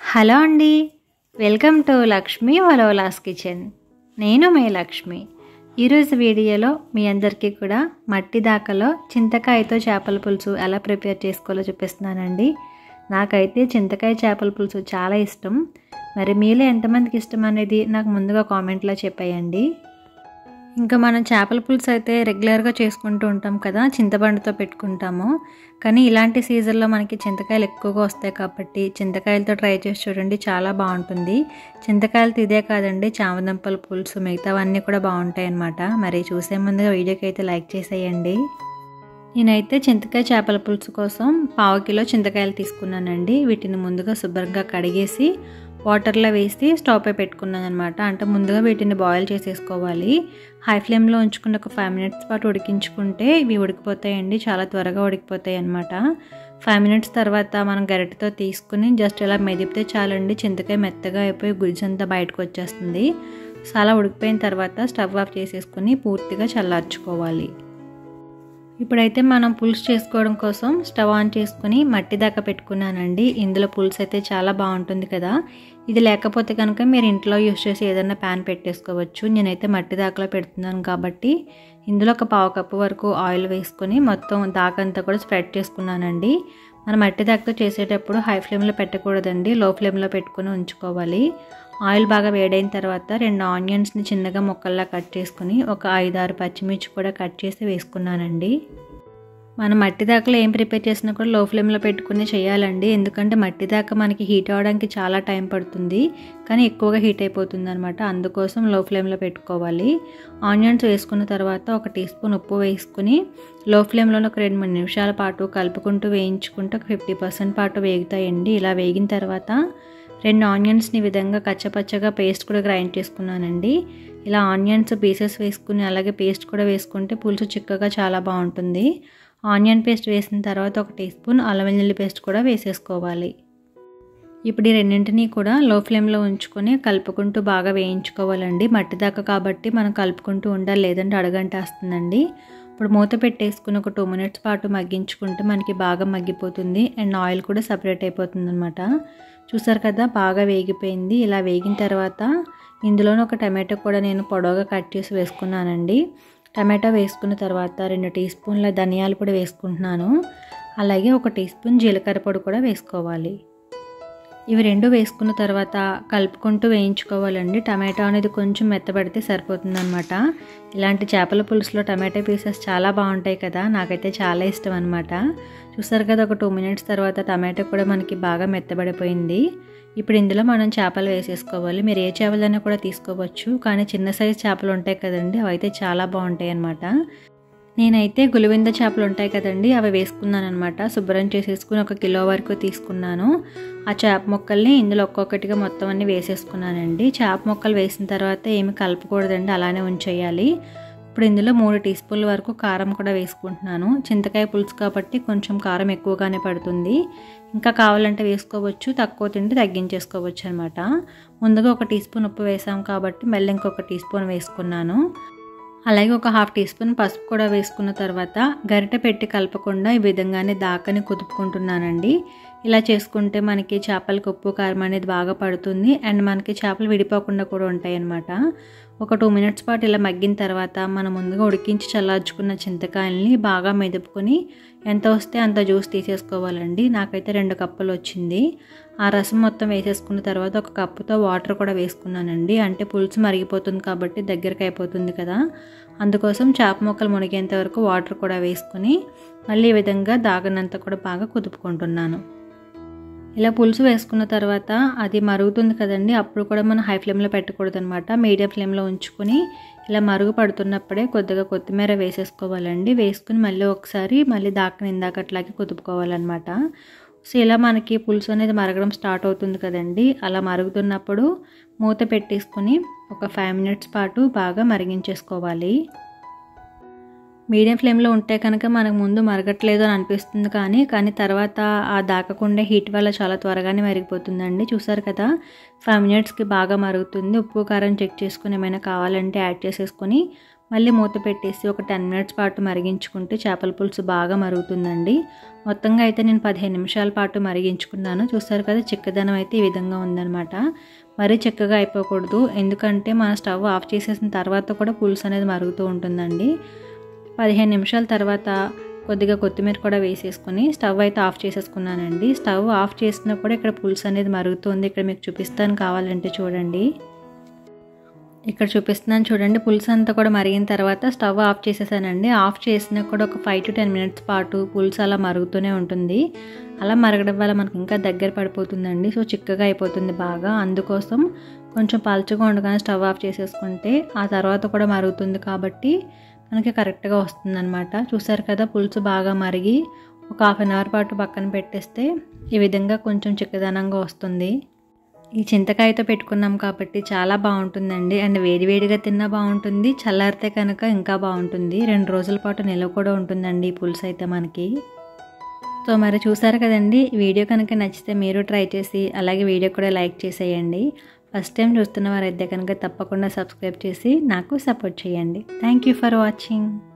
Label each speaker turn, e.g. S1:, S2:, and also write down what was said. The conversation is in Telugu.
S1: హలో అండి, వెల్కమ్ టు లక్ష్మి వలోలాస్ కిచెన్. నేను మీ లక్ష్మి. ఈరోజు వీడియోలో మీ అందరికీ కూడా మట్టి దాకలో చింతకాయతో చేపల పులుసు ఎలా ప్రిపేర్ చేసుకోవాలో చూపిస్తున్నానండి. నాకైతే చింతకాయ చేపల పులుసు చాలా ఇష్టం. మరి మీలో ఎంతమందికి ఇష్టం అనేది నాకు ముందుగా కామెంట్లో చెప్పేయండి. ఇంకా మనం చేపల పులుసు అయితే రెగ్యులర్గా చేసుకుంటూ ఉంటాం కదా, చింతపండుతో పెట్టుకుంటాము. కానీ ఇలాంటి సీజన్లో మనకి చింతకాయలు ఎక్కువగా వస్తాయి కాబట్టి చింతకాయలతో ట్రై చేసి చూడండి, చాలా బాగుంటుంది. చింతకాయలతో ఇదే కాదండి, చామదుంపల పులుసు మిగతావన్నీ కూడా బాగుంటాయి అన్నమాట. మరి చూసే ముందుగా వీడియోకి అయితే లైక్ చేసేయండి. నేనైతే చింతకాయ చేపల పులుసు కోసం 1/2 కిలో చింతకాయలు తీసుకున్నానండి. వీటిని ముందుగా శుభ్రంగా కడిగేసి వాటర్లో వేసి స్టవ్ పై పెట్టుకున్నాను అనమాట. అంటే ముందుగా వీటిని బాయిల్ చేసేసుకోవాలి. హై ఫ్లేమ్లో ఉంచుకుని ఒక 5 మినిట్స్ పాటు ఉడికించుకుంటే ఇవి ఉడికిపోతాయండి, చాలా త్వరగా ఉడికిపోతాయి అనమాట. 5 మినిట్స్ తర్వాత మనం గరిటెతో తీసుకుని జస్ట్ ఇలా మెదిపితే చాలండి, చింతకాయ మెత్తగా అయిపోయి గుజ్జంతా బయటకు వచ్చేస్తుంది. సో అలా ఉడికిపోయిన తర్వాత స్టవ్ ఆఫ్ చేసేసుకుని పూర్తిగా చల్లార్చుకోవాలి. ఇప్పుడైతే మనం పులుసు చేసుకోవడం కోసం స్టవ్ ఆన్ చేసుకుని మట్టి దాకా పెట్టుకున్నానండి. ఇందులో పులుసు అయితే చాలా బాగుంటుంది కదా. ఇది లేకపోతే కనుక మీరు ఇంట్లో యూస్ చేసి ఏదైనా ప్యాన్ పెట్టేసుకోవచ్చు. నేనైతే మట్టి దాకాలో పెడుతున్నాను కాబట్టి ఇందులో ఒక 1/2 కప్పు వరకు ఆయిల్ వేసుకొని మొత్తం దాకంతా కూడా స్ప్రెడ్ చేసుకున్నానండి. మనం మట్టి దాకతో చేసేటప్పుడు హై ఫ్లేమ్లో పెట్టకూడదండి, లో ఫ్లేమ్లో పెట్టుకుని ఉంచుకోవాలి. ఆయిల్ బాగా వేడైన తర్వాత 2 ఆనియన్స్ని చిన్నగా ముక్కల్లా కట్ చేసుకుని ఒక 5-6 పచ్చిమిర్చి కూడా కట్ చేసి వేసుకున్నానండి. మనం మట్టి దాకలో ఏం ప్రిపేర్ చేసినా కూడా లో ఫ్లేమ్లో పెట్టుకుని చేయాలండి. ఎందుకంటే మట్టి దాకా మనకి హీట్ అవ్వడానికి చాలా టైం పడుతుంది, కానీ ఎక్కువగా హీట్ అయిపోతుంది అనమాట. అందుకోసం లో ఫ్లేమ్లో పెట్టుకోవాలి. ఆనియన్స్ వేసుకున్న తర్వాత 1 టీ స్పూన్ ఉప్పు వేసుకుని లో ఫ్లేమ్లోనే ఒక 2-3 నిమిషాల పాటు కలుపుకుంటూ వేయించుకుంటూ ఒక 50% పాటు వేగుతాయండి. ఇలా వేగిన తర్వాత 2 ఆనియన్స్ని ఈ విధంగా కచ్చపచ్చగా పేస్ట్ కూడా గ్రైండ్ చేసుకున్నానండి. ఇలా ఆనియన్స్ పీసెస్ వేసుకుని అలాగే పేస్ట్ కూడా వేసుకుంటే పులుసు చిక్కగా చాలా బాగుంటుంది. ఆనియన్ పేస్ట్ వేసిన తర్వాత 1 టీ స్పూన్ అల్లం వెల్లుల్లి పేస్ట్ కూడా వేసేసుకోవాలి. ఇప్పుడు ఈ రెండింటినీ కూడా లో ఫ్లేమ్లో ఉంచుకొని కలుపుకుంటూ బాగా వేయించుకోవాలండి. మట్టి దాకా కాబట్టి మనం కలుపుకుంటూ ఉండాలి, లేదంటే అడుగంటేస్తుందండి. ఇప్పుడు మూత పెట్టేసుకుని ఒక 2 మినిట్స్ పాటు మగ్గించుకుంటే మనకి బాగా మగ్గిపోతుంది అండ్ ఆయిల్ కూడా సపరేట్ అయిపోతుంది అనమాట. చూసారు కదా, బాగా వేగిపోయింది. ఇలా వేగిన తర్వాత ఇందులోనే ఒక టమాటో కూడా నేను పొడవుగా కట్ చేసి వేసుకున్నానండి. టమాటో వేసుకున్న తర్వాత 2 టీ స్పూన్ల ధనియాల పొడి వేసుకుంటున్నాను. అలాగే 1 టీ స్పూన్ జీలకర్ర పొడి కూడా వేసుకోవాలి. ఇవి 2 వేసుకున్న తర్వాత కలుపుకుంటూ వేయించుకోవాలండి. టమాటో అనేది కొంచెం మెత్తబడితే సరిపోతుందన్నమాట. ఇలాంటి చేపల పులుసులో టమాటో పీసెస్ చాలా బాగుంటాయి కదా, నాకైతే చాలా ఇష్టం అనమాట. చూసారు కదా, ఒక 2 మినిట్స్ తర్వాత టమాటో కూడా మనకి బాగా మెత్తబడిపోయింది. ఇప్పుడు ఇందులో మనం చేపలు వేసేసుకోవాలి. మీరు ఏ చేపలైనా కూడా తీసుకోవచ్చు, కానీ చిన్న సైజు చేపలు ఉంటాయి కదండి, అవి అయితే చాలా బాగుంటాయి అన్నమాట. నేనైతే గులివింద చేపలు ఉంటాయి కదండి, అవి వేసుకున్నాను అనమాట. శుభ్రం చేసేసుకుని 1 కిలో వరకు తీసుకున్నాను. ఆ చేప ముక్కల్ని ఇందులో ఒక్కొక్కటిగా మొత్తం అన్ని వేసేసుకున్నానండి. చేప ముక్కలు వేసిన తర్వాత ఏమి కలపకూడదండి, అలానే ఉంచేయాలి. ఇప్పుడు ఇందులో 3 టీ స్పూన్ల వరకు కారం కూడా వేసుకుంటున్నాను. చింతకాయ పులుసు కాబట్టి కొంచెం కారం ఎక్కువగానే పడుతుంది. ఇంకా కావాలంటే వేసుకోవచ్చు, తక్కువ తింటే తగ్గించేసుకోవచ్చు అనమాట. ముందుగా 1 టీ స్పూన్ ఉప్పు వేసాం కాబట్టి మళ్ళీ ఇంకొక టీ స్పూన్ వేసుకున్నాను. అలాగే ఒక 1/2 టీ స్పూన్ పసుపు కూడా వేసుకున్న తర్వాత గరిటె పెట్టి కలపకుండా ఈ విధంగానే దాకని కుదుపుకుంటున్నానండి. ఇలా చేసుకుంటే మనకి చేపలకు ఉప్పు కారం అనేది బాగా పడుతుంది అండ్ మనకి చేపలు విడిపోకుండా కూడా ఉంటాయి అన్నమాట. ఒక 2 మినిట్స్ పాటు ఇలా మగ్గిన తర్వాత మనం ముందుగా ఉడికించి చల్లార్చుకున్న చింతకాయల్ని బాగా మెదుపుకొని ఎంత వస్తే అంత జ్యూస్ తీసేసుకోవాలండి. నాకైతే 2 కప్పులు వచ్చింది. ఆ రసం మొత్తం వేసేసుకున్న తర్వాత 1 కప్పుతో వాటర్ కూడా వేసుకున్నానండి. అంటే పులుసు మరిగిపోతుంది కాబట్టి దగ్గరికి అయిపోతుంది కదా, అందుకోసం చేప ముక్కలు మునిగేంత వరకు వాటర్ కూడా వేసుకుని మళ్ళీ ఈ విధంగా దాగనంత కూడా బాగా కుదుపుకుంటున్నాను. ఇలా పులుసు వేసుకున్న తర్వాత అది మరుగుతుంది కదండి, అప్పుడు కూడా మనం హై ఫ్లేమ్లో పెట్టకూడదు అనమాట. మీడియం ఫ్లేమ్లో ఉంచుకొని ఇలా మరుగు పడుతున్నప్పుడే కొద్దిగా కొత్తిమీర వేసేసుకోవాలండి. వేసుకుని మళ్ళీ ఒకసారి మళ్ళీ దాకని ఇందాకట్లాగే కుదుపుకోవాలన్నమాట. సో ఇలా మనకి పులుసు అనేది మరగడం స్టార్ట్ అవుతుంది కదండి, అలా మరుగుతున్నప్పుడు మూత పెట్టేసుకొని ఒక 5 మినిట్స్ పాటు బాగా మరిగించేసుకోవాలి. మీడియం ఫ్లేమ్లో ఉంటే కనుక మనకు ముందు మరగట్లేదు అని అనిపిస్తుంది, కానీ తర్వాత ఆ దాకకుండా హీట్ వల్ల చాలా త్వరగానే మరిగిపోతుందండి. చూసారు కదా, 5 మినిట్స్కి బాగా మరుగుతుంది. ఉప్పు కారం చెక్ చేసుకుని ఏమైనా కావాలంటే యాడ్ చేసేసుకొని మళ్ళీ మూత పెట్టేసి ఒక 10 మినిట్స్ పాటు మరిగించుకుంటే చేపల పులుసు బాగా మరుగుతుందండి. మొత్తంగా అయితే నేను 15 నిమిషాల పాటు మరిగించుకున్నాను. చూస్తారు కదా చిక్కదనం అయితే ఈ విధంగా ఉందన్నమాట. మరీ చిక్కగా అయిపోకూడదు, ఎందుకంటే మనం స్టవ్ ఆఫ్ చేసేసిన తర్వాత కూడా పులుసు అనేది మరుగుతూ ఉంటుందండి. 15 నిమిషాల తర్వాత కొద్దిగా కొత్తిమీర కూడా వేసేసుకొని స్టవ్ అయితే ఆఫ్ చేసేసుకున్నానండి. స్టవ్ ఆఫ్ చేసినా కూడా ఇక్కడ పులుసు అనేది మరుగుతుంది. ఇక్కడ మీకు చూపిస్తాను కావాలంటే చూడండి. ఇక్కడ చూపిస్తున్నాను చూడండి. పులుసు అంతా కూడా మరిగిన తర్వాత స్టవ్ ఆఫ్ చేసేసానండి. ఆఫ్ చేసినా కూడా ఒక 5 to 10 మినిట్స్ పాటు పులుసు అలా మరుగుతూనే ఉంటుంది. అలా మరగడం వల్ల మనకు ఇంకా దగ్గర పడిపోతుందండి. సో చిక్కగా అయిపోతుంది బాగా. అందుకోసం కొంచెం పలుచగా ఉండగానే స్టవ్ ఆఫ్ చేసేసుకుంటే ఆ తర్వాత కూడా మరుగుతుంది కాబట్టి మనకి కరెక్ట్గా వస్తుందన్నమాట. చూసారు కదా పులుసు బాగా మరిగి ఒక హాఫ్ అన్ అవర్ పాటు పక్కన పెట్టేస్తే ఈ విధంగా కొంచెం చిక్కదనంగా వస్తుంది. ఈ చింతకాయతో పెట్టుకున్నాం కాబట్టి చాలా బాగుంటుందండి. అండ్ వేడివేడిగా తిన్నా బాగుంటుంది, చల్లారితే కనుక ఇంకా బాగుంటుంది. 2 రోజుల పాటు నిల్వ కూడా ఉంటుందండి ఈ పులుసు అయితే మనకి. సో మరి చూసారు కదండి. ఈ వీడియో కనుక నచ్చితే మీరు ట్రై చేసి అలాగే వీడియో కూడా లైక్ చేసేయండి. ఫస్ట్ టైం చూస్తున్న వారైతే కనుక తప్పకుండా సబ్స్క్రైబ్ చేసి నాకు సపోర్ట్ చేయండి. Thank you for watching.